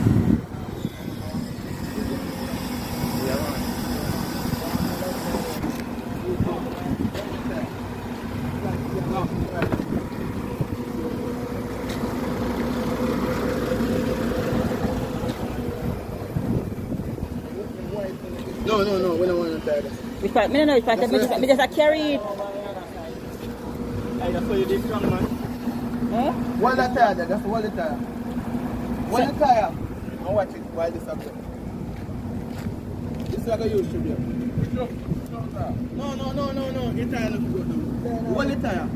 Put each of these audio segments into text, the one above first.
No, we don't want to tie that. Which part? I don't know which part. I just carry it. That's what you did, strong man. Eh? Hold the tire there, just hold the tire. Hold the tire and watch it while this happens. This is like a used to do. No. Your tire looks good now. Hold the tire.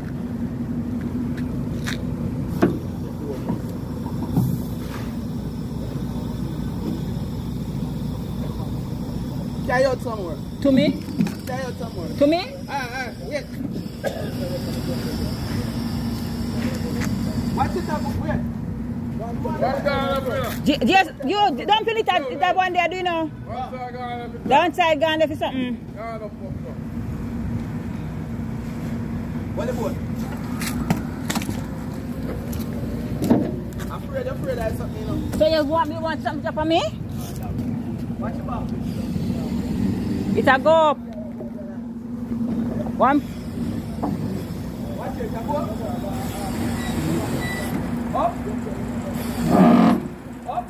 Tie out somewhere. To me? Tie out somewhere. To me? Wait. Watch it up, wait. Yes, you don't feel it that one there, do you know? The outside gone there for something. What the boat? Afraid I have something, you know. So you want something for me? Watch your back. It's a go up. One. Watch it, go up. Up. Up.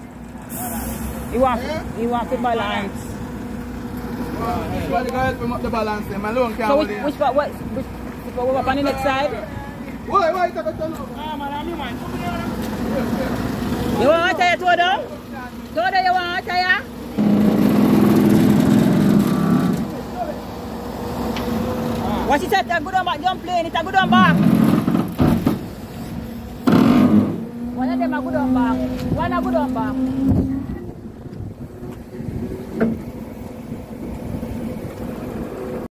You want to balance. Well, you help him up the balance then. My loan can't So hold which part what up on the next side? Why take a turn over? You want to tire Todo? Todo, you want to tire? Watch it, it's a good on back, don't play, it's a good on back. One of them are good on back, one are good on back.